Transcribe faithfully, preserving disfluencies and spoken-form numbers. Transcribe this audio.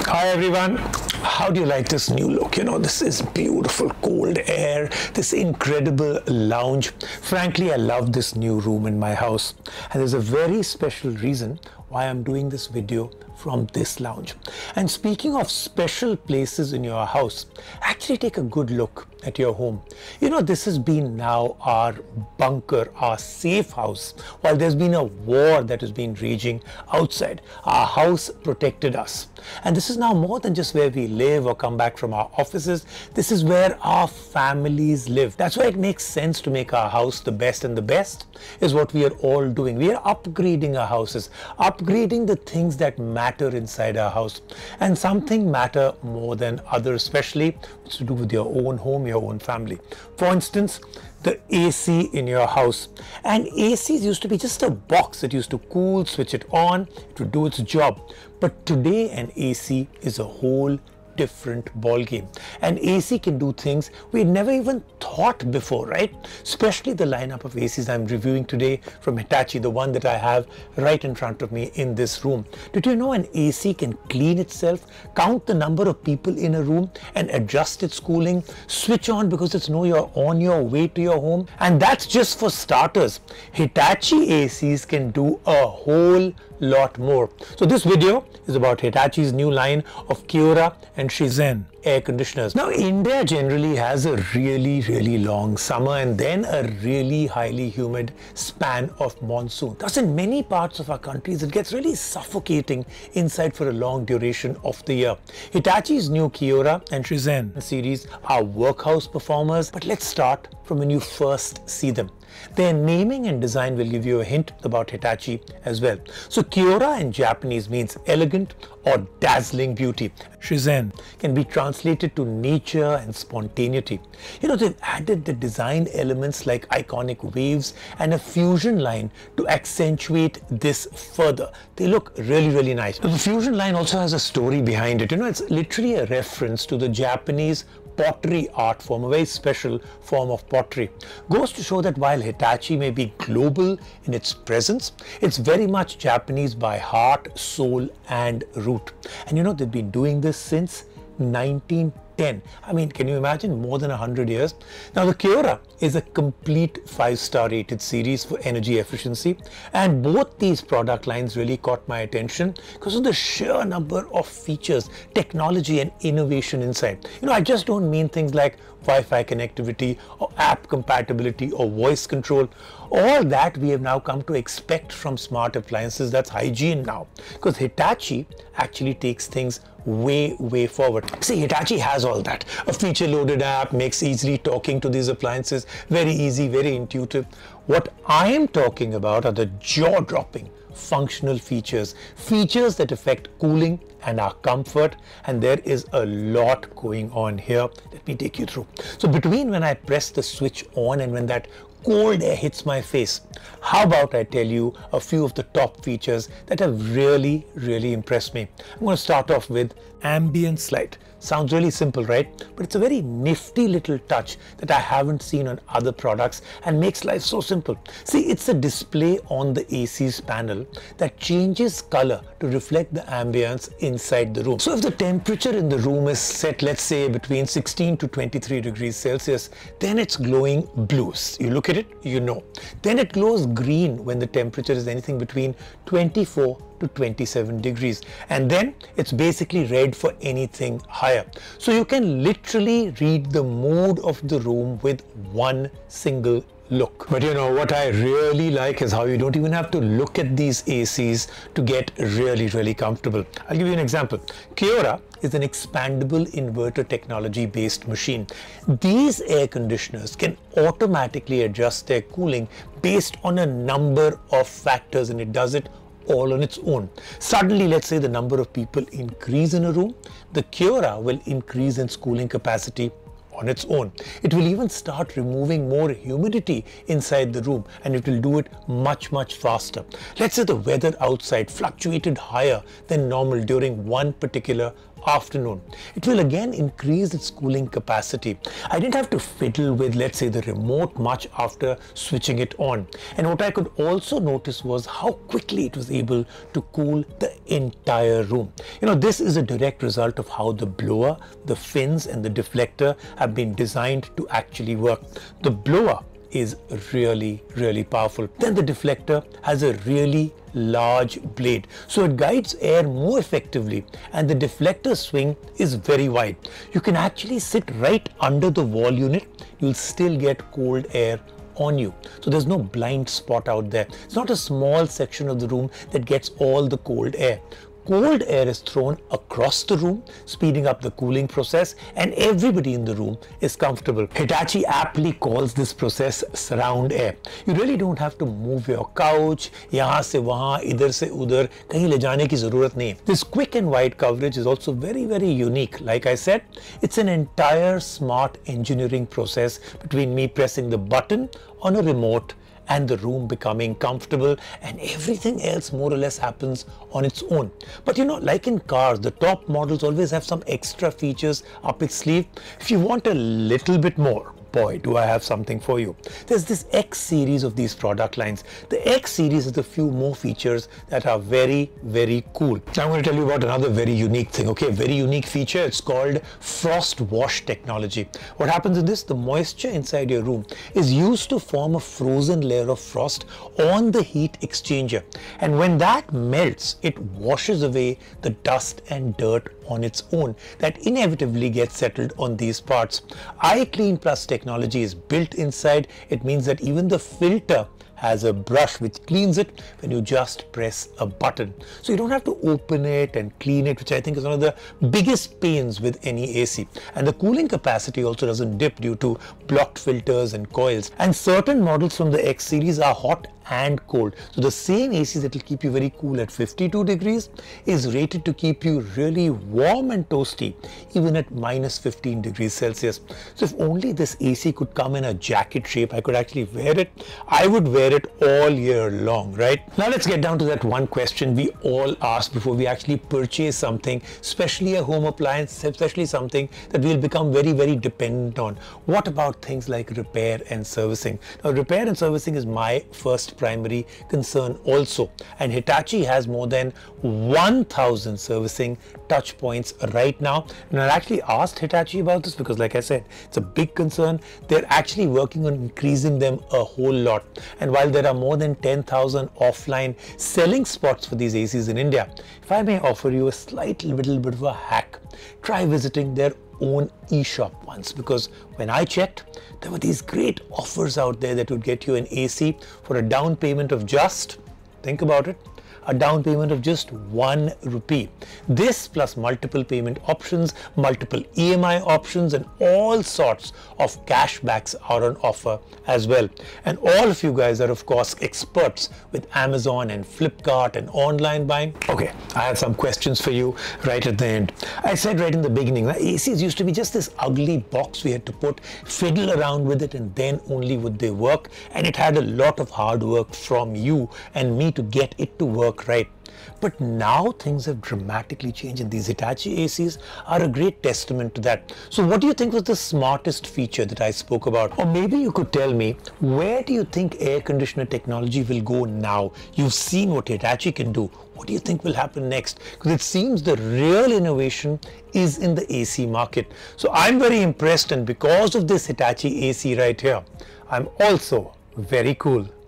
Hi everyone, how do you like this new look? You know, this is beautiful cold air, this incredible lounge. Frankly, I love this new room in my house, and there's a very special reason why I'm doing this video from this lounge. And speaking of special places in your house, actually take a good look at your home. You know, this has been now our bunker, our safe house. While there's been a war that has been raging outside, our house protected us. And this is now more than just where we live or come back from our offices. This is where our families live. That's why it makes sense to make our house the best, and the best is what we are all doing. We are upgrading our houses, upgrading the things that matter inside our house. And something matter more than others, especially it's to do with your own home, your own family. For instance, the A C in your house. And A Cs used to be just a box that used to cool, switch it on, it would do its job. But today an A C is a whole different ball game. An A C can do things we never even thought before, right? Especially the lineup of A Cs I'm reviewing today from Hitachi, the one that I have right in front of me in this room. Did you know an A C can clean itself, count the number of people in a room and adjust its cooling, switch on because it's know you're on your way to your home? And that's just for starters. Hitachi A Cs can do a whole lot more. So this video is about Hitachi's new line of Kiora and Shizen air conditioners. Now, India generally has a really, really long summer and then a really highly humid span of monsoon. Thus, in many parts of our countries, it gets really suffocating inside for a long duration of the year. Hitachi's new Kiora and Shizen series are workhouse performers, but let's start from when you first see them. Their naming and design will give you a hint about Hitachi as well. So Kiora in Japanese means elegant or dazzling beauty. Shizen can be translated to nature and spontaneity. You know, they've added the design elements like iconic waves and a fusion line to accentuate this further. They look really, really nice. The fusion line also has a story behind it. You know, it's literally a reference to the Japanese pottery art form, a very special form of pottery. Goes to show that while Hitachi may be global in its presence, it's very much Japanese by heart, soul and root. And you know, they've been doing this since nineteen ten. I mean, can you imagine? More than a hundred years. Now, the Kiora is a complete five-star rated series for energy efficiency, and both these product lines really caught my attention because of the sheer number of features, technology and innovation inside. You know, I just don't mean things like Wi-Fi connectivity or app compatibility or voice control. All that we have now come to expect from smart appliances. That's hygiene now, because Hitachi actually takes things way, way forward. See, Hitachi has all that. A feature loaded app makes easily talking to these appliances very easy, very intuitive. What I am talking about are the jaw-dropping functional features, features that affect cooling and our comfort, and there is a lot going on here. Let me take you through. So between when I press the switch on and when that cold air hits my face, how about I tell you a few of the top features that have really, really impressed me. I'm going to start off with ambience light. Sounds really simple, right? But it's a very nifty little touch that I haven't seen on other products and makes life so simple. See, it's a display on the A C's panel that changes color to reflect the ambience inside the room. So if the temperature in the room is set, let's say between sixteen to twenty-three degrees Celsius, then it's glowing blues. You look at it, you know. Then it glows green when the temperature is anything between twenty-four to twenty-seven degrees, and then it's basically red for anything higher. So you can literally read the mood of the room with one single look. But you know what I really like is how you don't even have to look at these A Cs to get really, really comfortable. I'll give you an example. Kiora is an expandable inverter technology based machine. These air conditioners can automatically adjust their cooling based on a number of factors, and it does it all on its own. Suddenly, let's say the number of people increase in a room, the Kiora will increase its cooling capacity on its own. It will even start removing more humidity inside the room, and it will do it much, much faster. Let's say the weather outside fluctuated higher than normal during one particular afternoon. It will again increase its cooling capacity. I didn't have to fiddle with, let's say, the remote much after switching it on. And what I could also notice was how quickly it was able to cool the entire room. You know, this is a direct result of how the blower, the fins and the deflector have been designed to actually work. The blower is really, really powerful. Then the deflector has a really large blade, so it guides air more effectively, and the deflector swing is very wide. You can actually sit right under the wall unit. You'll still get cold air on you. So there's no blind spot out there. It's not a small section of the room that gets all the cold air. Cold air is thrown across the room, speeding up the cooling process, and everybody in the room is comfortable. Hitachi aptly calls this process surround air. You really don't have to move your couch, yahan se wahan, idhar se udhar, kahin le jaane ki zarurat nahi. This quick and wide coverage is also very, very unique. Like I said, it's an entire smart engineering process between me pressing the button on a remote and the room becoming comfortable, and everything else more or less happens on its own. But you know, like in cars, the top models always have some extra features up its sleeve. If you want a little bit more, boy, do I have something for you. There's this X series of these product lines. The X series has a few more features that are very, very cool. Now I'm going to tell you about another very unique thing. Okay, very unique feature. It's called frost wash technology. What happens in this? The moisture inside your room is used to form a frozen layer of frost on the heat exchanger. And when that melts, it washes away the dust and dirt on its own that inevitably gets settled on these parts. iClean Plus technology is built inside. It means that even the filter has a brush which cleans it when you just press a button. So you don't have to open it and clean it, which I think is one of the biggest pains with any A C. And the cooling capacity also doesn't dip due to blocked filters and coils. And certain models from the X series are hot and cold. So the same A C that will keep you very cool at fifty-two degrees is rated to keep you really warm and toasty even at minus fifteen degrees Celsius. So if only this A C could come in a jacket shape, I could actually wear it. I would wear it all year long, right? Now let's get down to that one question we all ask before we actually purchase something, especially a home appliance, especially something that we'll become very, very dependent on. What about things like repair and servicing? Now, repair and servicing is my first primary concern also, and Hitachi has more than one thousand servicing touch points right now. And I actually asked Hitachi about this because, like I said, it's a big concern. They're actually working on increasing them a whole lot. And while there are more than ten thousand offline selling spots for these A Cs in India, if I may offer you a slight little bit of a hack, try visiting their own e-shop once, because when I checked, there were these great offers out there that would get you an A C for a down payment of just, think about it, a down payment of just one rupee. This plus multiple payment options, multiple E M I options, and all sorts of cashbacks are on offer as well. And all of you guys are of course experts with Amazon and Flipkart and online buying. Okay, I have some questions for you right at the end. I said right in the beginning that A Cs used to be just this ugly box we had to put, fiddle around with it, and then only would they work. And it had a lot of hard work from you and me to get it to work right. But now things have dramatically changed, and these Hitachi A Cs are a great testament to that. So what do you think was the smartest feature that I spoke about? Or maybe you could tell me, where do you think air conditioner technology will go now? You've seen what Hitachi can do. What do you think will happen next? Because it seems the real innovation is in the A C market. So I'm very impressed, and because of this Hitachi A C right here, I'm also very cool.